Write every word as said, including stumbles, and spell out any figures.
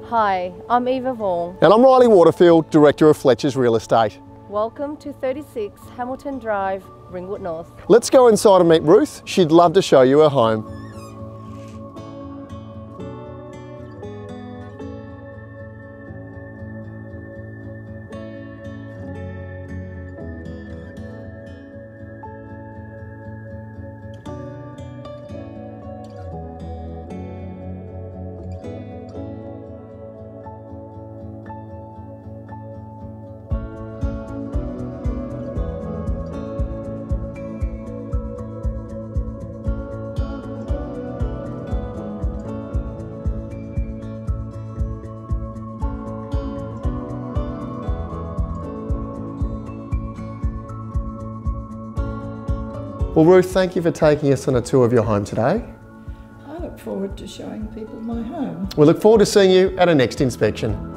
Hi, I'm Eva Vorng. And I'm Reilly Waterfield, Director of Fletchers Real Estate. Welcome to thirty-six Hamilton Drive, Ringwood North. Let's go inside and meet Ruth. She'd love to show you her home. Well, Ruth, thank you for taking us on a tour of your home today. I look forward to showing people my home. We look forward to seeing you at our next inspection.